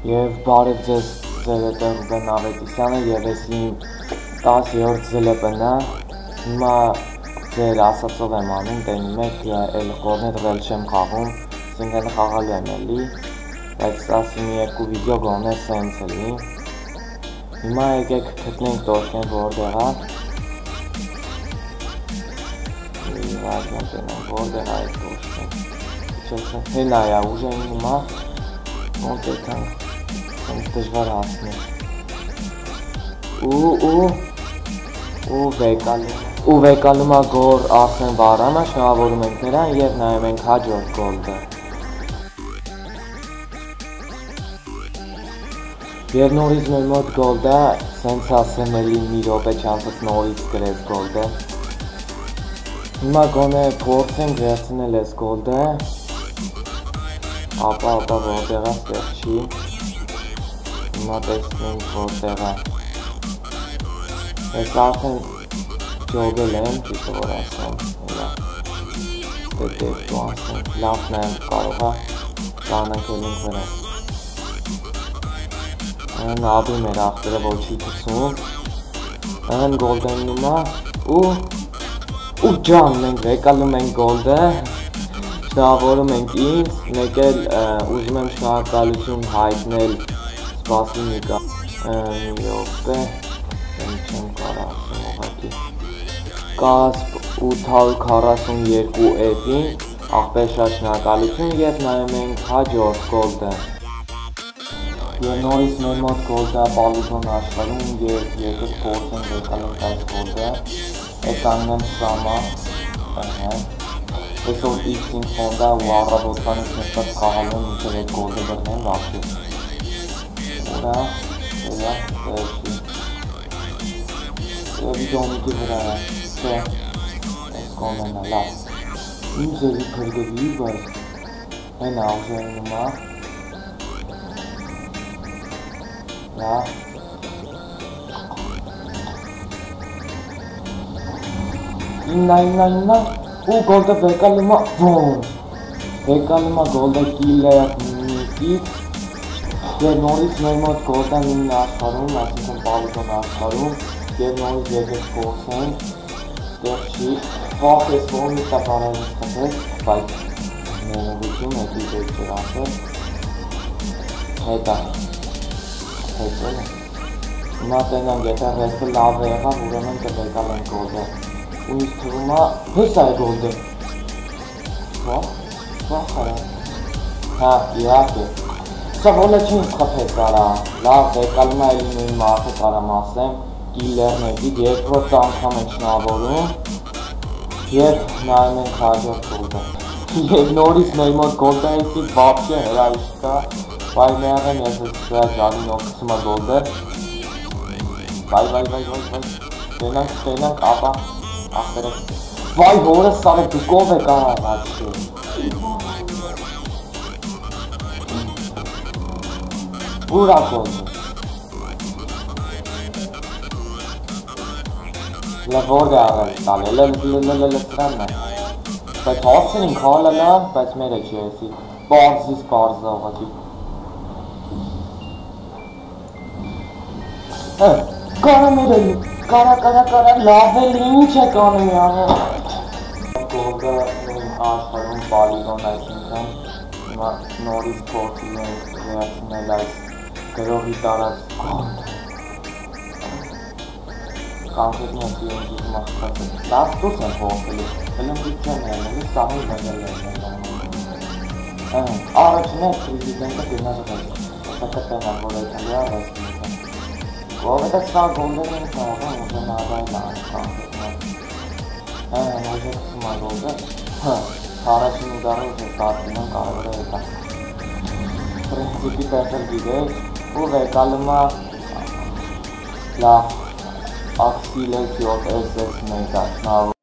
Եվ բարև ձեզ ձեր Ռուբեն Ավետիսյանը եւ ես իմ 10-րդ զլպն է։ Հիմա ձեր ասածով եմ անում, տենի մեկ էլ կորներ ռել չեմ խաղում, այսինքն խաղալու եմ էլի, բայց ասի մի երկու վիդեո գոնե սենց էլի։ Հիմա եկեք գտնենք տոշկեն որտեղ է։ Վարդյան տենամ որտեղ է այդ տոշկեն։ Հենա է ուժեն հիմա, ոնց եկանք։ Սենց դժվար հասնել ու վեկալում է գոր Արսեն Վարանը, շնորհավորում ենք նրան և նայում ենք հաջորդ գոլը։ Եվ նորից մեր մոտ գոլը, սենց ասեմ էլի մի րոպե չանցած նորից գրեց գոլը։ Հիմա գոնե փորձենք վերցնել այս գոլը, ապա որտեղ է ստեղ չի։ Հիմա տեսնենք որտեղ է։ Ես արդեն ջոգել եմ, ճիշտը որ ասեմ, դեպ ասեմ, լավն եմ կարող է կանենք էլինք վրա։ Այն աբի մեր աղբերը որ չի թծում, այն գոլդենում է ու ջան մենք վեկալում ենք գոլդը, շնորհավորում ենք ինձ, մեկ էլ ուզում եմ շնորհակալություն հայտնել սպասի մի րոպե, չեմ կարա ասեմ ուղղակի, կասպ 842 էպին, աղբեր շատ շնորհակալություն և նայում ենք հաջորդ գոլը։ Եվ նորից մեր մոտ գոլը պալիգոն աշխարհում և եկեք փորձենք վեկալենք այս գոլը, այս անգամ սամա, այսօր X-ին ֆոնդա ու առավոտվանից նստած խաղալու եմ մինչև այդ գոլը բռնեմ վաղճի։ Ուրա, վերջի։ Վիդեոմիկի վրա է, չէ, այս կոնեն է, լավ։ Իմ ձևի փրգվի, բայց հեն աղժենում է։ Լավ։ Իննա, ու գոլդը վեկալում է, ոնց։ Վեկալում է գոլդը կիլեր նիկից, և նորից մեր մոտ գոլդան իմն աշխարհում, այսինքն պալիգոն աշխարհում, և նորից եկեք փորձենք, ստեղ չի, վախ ես որ մի տա բարայից խնդրել, բայց ներողություն եկի դեպ չեր ասել, հետա, հետել է, հիմա տենանք եթե ռեստը լավ է եղավ, ուրեմն կվեկալ ենք գոլդը, ու ինձ թվում է, հեսա է գոլդը, վախ արա, հա, իրակ է, սա ոնը չին սխպել կարա, լավ վեկալում է էլի նույն մարդը կարամ ասեմ, կիլերնեկից երկրորդ անգամ ենք շնորհավորում և նայում ենք հաջորդ գոլը։ Եվ նորից մեր մոտ գոլդայից վապշե հրայիշ կա, բայ մեղեն ես ես վրա ժալինով կսում է գոլը։ Բայ, տենանք, ապա, աղբերս։ Վայ հորս սարը դուկով է կարա վաչի։ Ուրա գոլը։ Որդ է աղել տալ, սրանն է, բայց հասցին ինք հալելա, բայց մեր է չի եսի, պարզից պարզ է ուղղակի։ Կարա մեր էլի, կարա, լավ էլի, ինչ է կանում յանը։ Գոլդը նույն աշխարհում պալիգոն այսինքն, հիմա նորից փորձում ենք վերցնել այս գրողի տարած գոլդը։ Կանքետնի եմ սիրում դուք մախտած եմ, լավ դուս եմ փոխելու, հելմգիտ չեմ հելմելի, սահին վենել եմ առաջին է պրիզիդենտը գնազդ է, սակը տենա, որ այդալի արվեստ միտեմ։ Ովետ է սա գոլդեր են կաղան, ուժեն ադայլ է կանքետնի եմ, ուժեն կսում է գոլդը, առաջին ուդարով է ստարտին եմ կարևոր է հետա։ Պրինցիպի տեսել գիտեք, ու վեկալում է լավ Axilesiot SS Mega.